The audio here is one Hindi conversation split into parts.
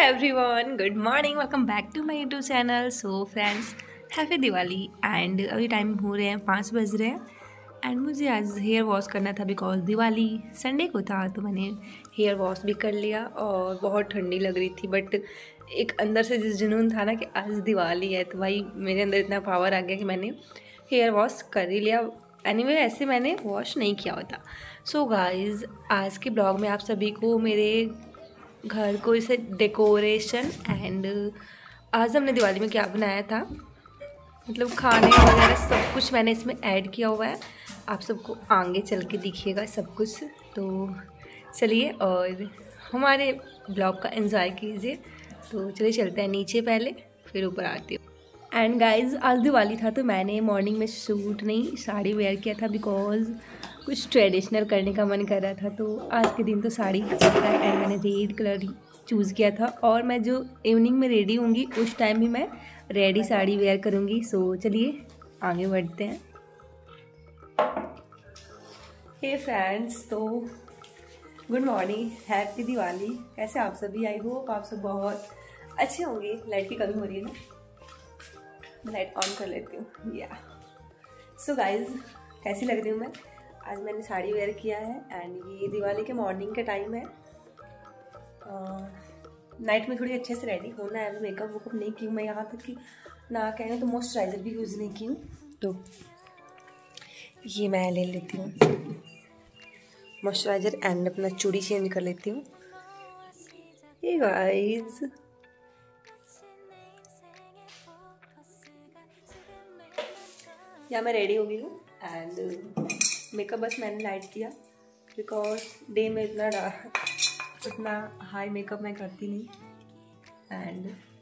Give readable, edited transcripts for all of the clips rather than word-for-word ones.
Everyone, good morning, welcome back to my YouTube channel. So friends, happy Diwali. And अभी टाइम हो रहे हैं 5 बज रहे हैं एंड मुझे आज हेयर वॉश करना था बिकॉज दिवाली संडे को था। तो मैंने हेयर वॉश भी कर लिया और बहुत ठंडी लग रही थी, बट एक अंदर से जिस जुनून था ना कि आज दिवाली है, तो भाई मेरे अंदर इतना पावर आ गया कि मैंने हेयर वॉश कर ही लिया। एनीवे ऐसे मैंने वॉश नहीं किया होता। सो गाइज़, आज के ब्लॉग में आप सभी को मेरे घर को इसे डेकोरेशन एंड आज हमने दिवाली में क्या बनाया था, मतलब खाने वगैरह सब कुछ मैंने इसमें ऐड किया हुआ है। आप सबको आगे चल के दिखिएगा सब कुछ। तो चलिए और हमारे ब्लॉग का एंजॉय कीजिए। तो चलिए चलते हैं नीचे, पहले फिर ऊपर आती हूँ। एंड गाइज, आज दिवाली था तो मैंने मॉर्निंग में सूट नहीं साड़ी वेयर किया था बिकॉज कुछ ट्रेडिशनल करने का मन कर रहा था। तो आज के दिन तो साड़ी चलता है एंड मैंने रेड कलर चूज़ किया था और मैं जो इवनिंग में रेडी होंगी उस टाइम भी मैं रेडी साड़ी वेयर करूँगी। सो चलिए आगे बढ़ते हैं। हे फ्रेंड्स, तो गुड मॉर्निंग, हैप्पी दिवाली। कैसे आप सभी? आई होप आप सब बहुत अच्छे होंगे। लाइट की कमी हो रही है ना, लाइट ऑन कर लेती हूँ। या सो गाइज, कैसी लग रही हूँ मैं? आज मैंने साड़ी वेयर किया है एंड ये दिवाली के मॉर्निंग का टाइम है। नाइट में थोड़ी अच्छे से रेडी होना है। मेकअप वेकअप नहीं की हूँ मैं, यहाँ तक कि ना कहने तो मॉइस्चराइज़र भी यूज़ नहीं की हूँ। तो ये मैं ले लेती हूँ मॉइस्चराइज़र एंड अपना चूड़ी चेंज कर लेती हूँ। ये गाइज, या मैं रेडी हो गई हूँ एंड मेकअप बस मैंने लाइट किया बिकॉज डे में इतना हाई मेकअप मैं करती नहीं। एंड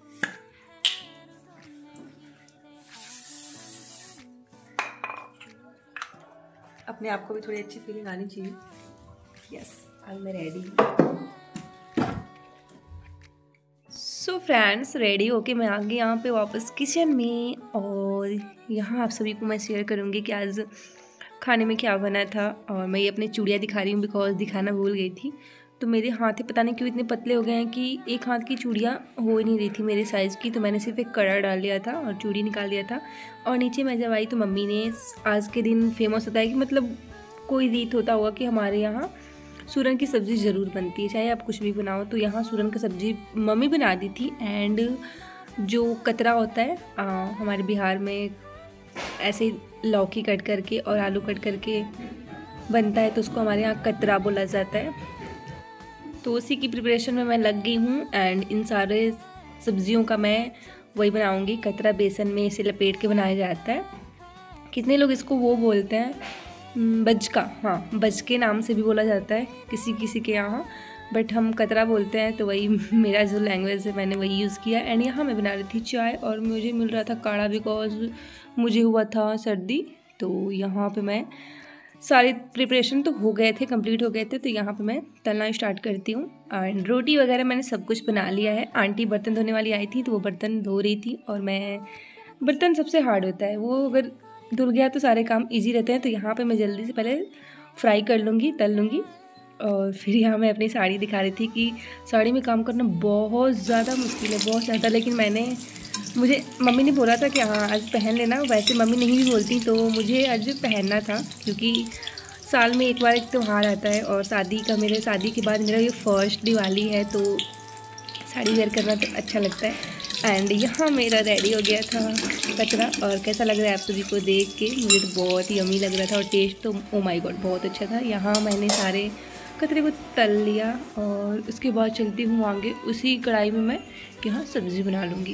अपने आप को भी थोड़ी अच्छी फीलिंग आनी चाहिए। यस, आज मैं रेडी हूँ। सो फ्रेंड्स, रेडी होके मैं आ गई यहाँ पे वापस किचन में और यहाँ आप सभी को मैं शेयर करूँगी कि आज खाने में क्या बना था। और मैं ये अपनी चूड़ियाँ दिखा रही हूँ बिकॉज दिखाना भूल गई थी। तो मेरे हाथ पता नहीं क्यों इतने पतले हो गए हैं कि एक हाथ की चूड़ियाँ हो ही नहीं रही थी मेरे साइज़ की। तो मैंने सिर्फ एक कड़ा डाल लिया था और चूड़ी निकाल दिया था। और नीचे मैं जब आई तो मम्मी ने, आज के दिन फेमस होता है कि मतलब कोई रीत होता होगा कि हमारे यहाँ सूरन की सब्ज़ी ज़रूर बनती है, चाहे आप कुछ भी बनाओ। तो यहाँ सूरन की सब्ज़ी मम्मी बना दी थी। एंड जो कतरा होता है हमारे बिहार में ऐसे लौकी कट करके और आलू कट करके बनता है, तो उसको हमारे यहाँ कतरा बोला जाता है। तो उसी की प्रिपरेशन में मैं लग गई हूँ एंड इन सारे सब्जियों का मैं वही बनाऊँगी। कतरा बेसन में इसे लपेट के बनाया जाता है। कितने लोग इसको वो बोलते हैं बजका, हाँ बज के नाम से भी बोला जाता है किसी किसी के यहाँ, बट हम कतरा बोलते हैं। तो वही मेरा जो लैंग्वेज है मैंने वही यूज़ किया। एंड यहाँ मैं बना रही थी चाय और मुझे मिल रहा था काढ़ा बिकॉज मुझे हुआ था सर्दी। तो यहाँ पे मैं सारे प्रिपरेशन तो हो गए थे, कंप्लीट हो गए थे। तो यहाँ पे मैं तलना स्टार्ट करती हूँ एंड रोटी वगैरह मैंने सब कुछ बना लिया है। आंटी बर्तन धोने वाली आई थी तो वो बर्तन धो रही थी और मैं, बर्तन सबसे हार्ड होता है, वो अगर धुल गया तो सारे काम इजी रहते हैं। तो यहाँ पे मैं जल्दी से पहले फ्राई कर लूँगी, तल लूँगी। और फिर यहाँ मैं अपनी साड़ी दिखा रही थी कि साड़ी में काम करना बहुत ज़्यादा मुश्किल है, बहुत ज़्यादा। लेकिन मुझे मम्मी ने बोला था कि हाँ आज पहन लेना। वैसे मम्मी नहीं भी बोलती, तो मुझे आज पहनना था क्योंकि साल में एक बार एक त्यौहार आता है और मेरे शादी के बाद मेरा ये फर्स्ट दिवाली है, तो साड़ी वेयर करना तो अच्छा लगता है। एंड यहाँ मेरा रेडी हो गया था कचरा। और कैसा लग रहा है आप सभी को देख के? मुझे तो बहुत ही यम्मी लग रहा था और टेस्ट तो ओ माय गॉड बहुत अच्छा था। यहाँ मैंने सारे कचरे को तल लिया और उसके बाद चलती हूँ आगे उसी कढ़ाई में मैं यहाँ सब्ज़ी बना लूँगी।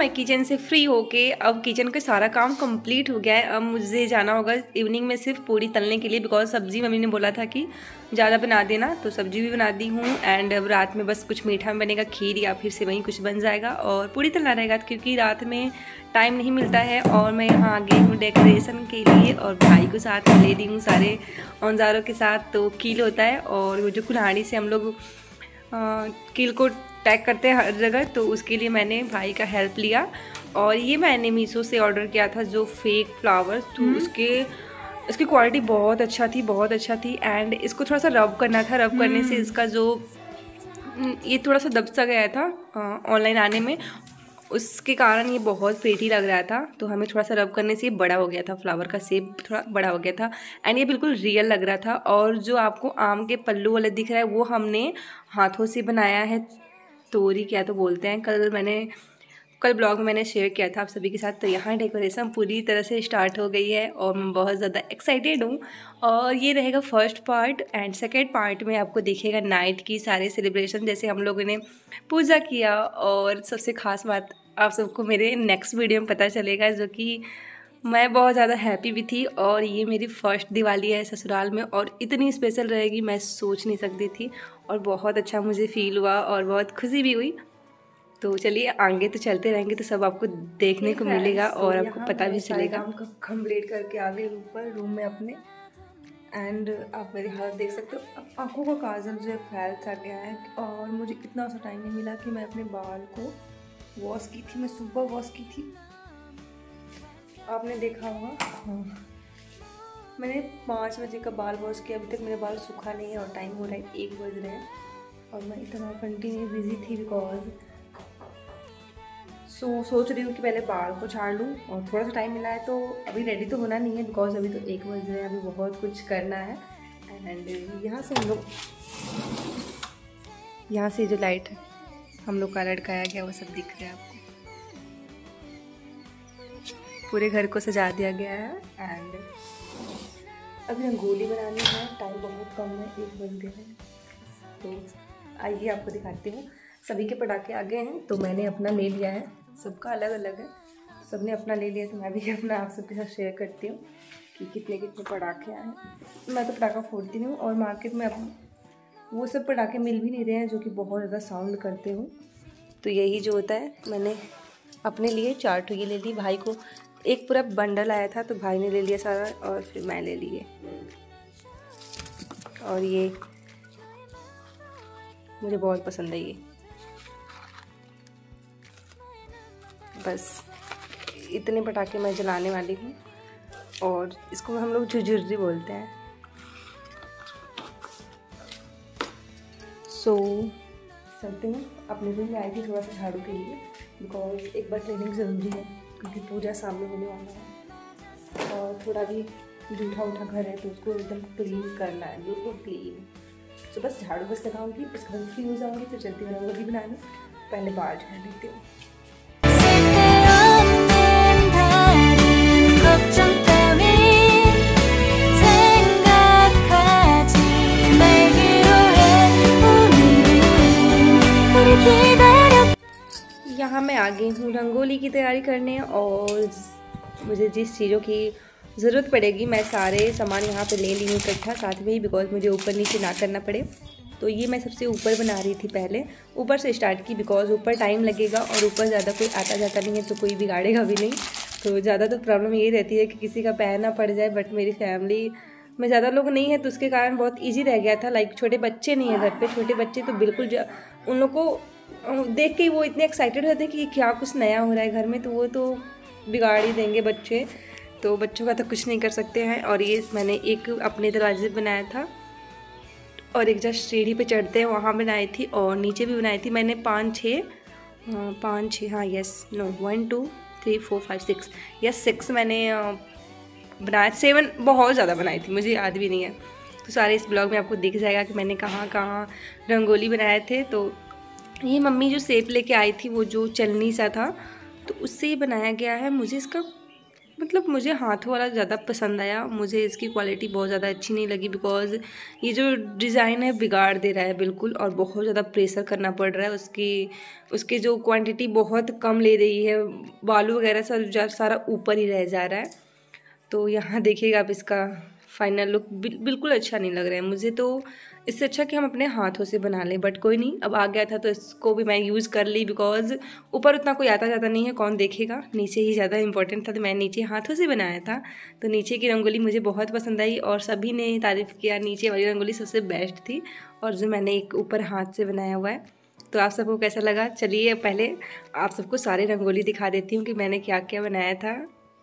मैं किचन से फ्री होके अब किचन का सारा काम कंप्लीट हो गया है। अब मुझे जाना होगा इवनिंग में सिर्फ पूरी तलने के लिए, बिकॉज सब्ज़ी मम्मी ने बोला था कि ज़्यादा बना देना, तो सब्ज़ी भी बना दी हूँ। एंड अब रात में बस कुछ मीठा में बनेगा, खीर या फिर सेवई कुछ बन जाएगा और पूरी तलना रहेगा, क्योंकि रात में टाइम नहीं मिलता है। और मैं यहाँ आ गई हूँ डेकोरेशन के लिए और भाई को साथ में ले दी हूँ सारे औजारों के साथ। तो कील होता है और वो जो कुल्हाड़ी से हम लोग कील को टैग करते हैं हर जगह, तो उसके लिए मैंने भाई का हेल्प लिया। और ये मैंने मीशो से ऑर्डर किया था जो फेक फ्लावर्स, तो उसकी क्वालिटी बहुत अच्छा थी, बहुत अच्छा थी। एंड इसको थोड़ा सा रब करना था, रब करने से इसका जो ये थोड़ा सा दब सा गया था ऑनलाइन आने में, उसके कारण ये बहुत प्रीटी लग रहा था। तो हमें थोड़ा सा रब करने से ये बड़ा हो गया था, फ्लावर का शेप थोड़ा बड़ा हो गया था एंड ये बिल्कुल रियल लग रहा था। और जो आपको आम के पल्लू वाला दिख रहा है वो हमने हाथों से बनाया है, तोरी क्या तो बोलते हैं। कल ब्लॉग में मैंने शेयर किया था आप सभी के साथ। तो यहाँ डेकोरेशन पूरी तरह से स्टार्ट हो गई है और मैं बहुत ज़्यादा एक्साइटेड हूँ। और ये रहेगा first part and second part में आपको दिखेगा नाइट की सारे सेलिब्रेशन, जैसे हम लोगों ने पूजा किया। और सबसे ख़ास बात आप सबको मेरे नेक्स्ट वीडियो में पता चलेगा, जो कि मैं बहुत ज़्यादा हैप्पी भी थी। और ये मेरी फर्स्ट दिवाली है ससुराल में और इतनी स्पेशल रहेगी मैं सोच नहीं सकती थी। और बहुत अच्छा मुझे फील हुआ और बहुत खुशी भी हुई। तो चलिए आगे तो चलते रहेंगे तो सब आपको देखने को मिलेगा और आपको पता भी चलेगा। कंप्लीट करके आ गई ऊपर रूम में अपने एंड आप मेरी हालत देख सकते हो। आंखों का काजल जो फैल सा गया है और मुझे इतना सा टाइम नहीं मिला कि मैं अपने बाल को वॉश की थी। मैं सुबह वॉश की थी, आपने देखा होगा। हाँ, मैंने 5 बजे का बाल वॉश किया, अभी तक मेरे बाल सूखा नहीं है और टाइम हो रहा है 1 बज रहे हैं। और मैं इतना कंटिन्यू बिजी थी बिकॉज सोच रही हूँ कि पहले बाल को झाड़ लूँ और थोड़ा सा टाइम मिला है तो अभी रेडी तो होना नहीं है बिकॉज अभी तो 1 बज रहे हैं, अभी बहुत कुछ करना है। एंड यहाँ से हम लोग, यहाँ से जो लाइट है हम लोग का लटकाया गया वो सब दिख रहा है आपको। पूरे घर को सजा दिया गया है एंड अभी रंगोली बनानी है, टाइम बहुत कम है, 1 बज गए हैं। तो आइए आपको दिखाती हूँ। सभी के पटाखे आ गए हैं तो मैंने अपना ले लिया है, सबका अलग अलग है, सबने अपना ले लिया तो मैं भी अपना आप सबके साथ शेयर करती हूँ कि कितने कितने पटाखे आए हैं। मैं तो पटाखा फोड़ती हूँ और मार्केट में अब वो सब पटाखे मिल भी नहीं रहे हैं जो कि बहुत ज़्यादा साउंड करते हो। तो यही जो होता है, मैंने अपने लिए 4 ठो ये ले ली, भाई को एक पूरा बंडल आया था तो भाई ने ले लिया सारा और फिर मैं ले लिए। और ये मुझे बहुत पसंद है, ये बस इतने पटाखे मैं जलाने वाली हूँ और इसको हम लोग झुझुर्री बोलते हैं। चलते हैं। अपने रूम में आई थी थोड़ा सा झाड़ू के लिए बिकॉज एक बार क्लीनिंग ज़रूरी है क्योंकि पूजा सामने होने वाला है और थोड़ा भी जूठा उठा घर है तो उसको एकदम क्लीन करना है, बिल्कुल क्लीन। तो बस झाड़ू बस लगाऊंगी, उसके बाद फ्री हो जाऊंगी तो चलती हूँ रंगोली बनाने। पहले बाल झाड़ लेती हूँ। यहाँ मैं आ गई हूँ रंगोली की तैयारी करने और मुझे जिस चीज़ों की ज़रूरत पड़ेगी मैं सारे सामान यहाँ पे ले ली हूँ इकट्ठा साथ में ही, बिकॉज मुझे ऊपर नीचे ना करना पड़े। तो ये मैं सबसे ऊपर बना रही थी, पहले ऊपर से स्टार्ट की बिकॉज ऊपर टाइम लगेगा और ऊपर ज़्यादा कोई आता जाता नहीं है तो कोई बिगाड़ेगा भी नहीं। तो ज़्यादा तो प्रॉब्लम यही रहती है कि किसी का पैर ना पड़ जाए, बट मेरी फैमिली में ज़्यादा लोग नहीं है तो उसके कारण बहुत ईजी रह गया था। लाइक छोटे बच्चे नहीं है घर पर, छोटे बच्चे तो बिल्कुल उन लोग को देख के वो इतने एक्साइटेड रहते हैं कि क्या कुछ नया हो रहा है घर में, तो वो तो बिगाड़ ही देंगे बच्चे, तो बच्चों का तो कुछ नहीं कर सकते हैं। और ये मैंने एक अपने दरवाजे बनाया था और एक जस्ट सीढ़ी पे चढ़ते हैं वहाँ बनाई थी और नीचे भी बनाई थी मैंने 5-6 हाँ यस नो 1 2 3 4 5 6 यस 6 मैंने बनाया, 7 बहुत ज़्यादा बनाई थी, मुझे याद भी नहीं है। तो सारे इस ब्लॉग में आपको दिख जाएगा कि मैंने कहाँ कहाँ रंगोली बनाए थे। तो ये मम्मी जो शेप लेके आई थी वो जो चलनी सा था तो उससे ही बनाया गया है। मुझे इसका मतलब मुझे हाथों वाला ज़्यादा पसंद आया, मुझे इसकी क्वालिटी बहुत ज़्यादा अच्छी नहीं लगी बिकॉज़ ये जो डिज़ाइन है बिगाड़ दे रहा है बिल्कुल, और बहुत ज़्यादा प्रेशर करना पड़ रहा है। उसकी जो क्वांटिटी बहुत कम ले रही है, बालू वगैरह सब सारा ऊपर ही रह जा रहा है। तो यहाँ देखिएगा आप इसका फाइनल लुक बिल्कुल अच्छा नहीं लग रहा है मुझे। तो इससे अच्छा कि हम अपने हाथों से बना लें, बट कोई नहीं, अब आ गया था तो इसको भी मैं यूज़ कर ली बिकॉज़ ऊपर उतना कोई आता जाता नहीं है, कौन देखेगा, नीचे ही ज़्यादा इंपॉर्टेंट था। तो मैं नीचे हाथों से बनाया था, तो नीचे की रंगोली मुझे बहुत पसंद आई और सभी ने तारीफ़ किया, नीचे वाली रंगोली सबसे बेस्ट थी और जो मैंने एक ऊपर हाथ से बनाया हुआ है। तो आप सबको कैसा लगा? चलिए पहले आप सबको सारे रंगोली दिखा देती हूँ कि मैंने क्या क्या बनाया था।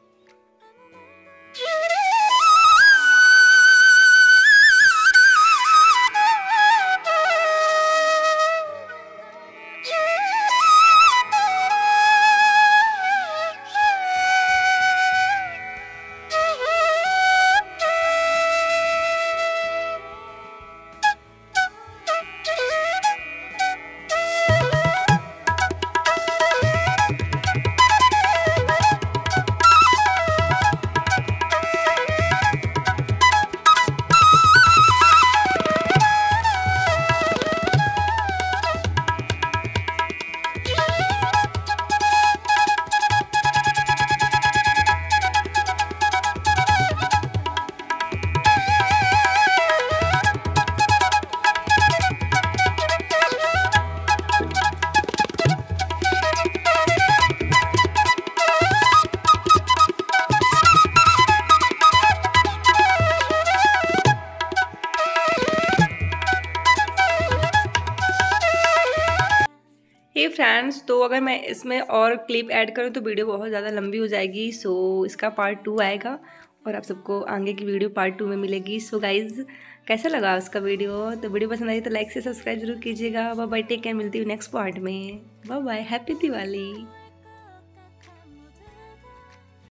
हे फ्रेंड्स, तो अगर मैं इसमें और क्लिप ऐड करूँ तो वीडियो बहुत ज़्यादा लंबी हो जाएगी। सो इसका पार्ट 2 आएगा और आप सबको आगे की वीडियो पार्ट 2 में मिलेगी। सो गाइज़, कैसा लगा उसका वीडियो? तो वीडियो पसंद आई तो लाइक से सब्सक्राइब जरूर कीजिएगा। बाय बाय, टेक केयर, मिलती हूँ नेक्स्ट पार्ट में। Bye bye, happy Diwali.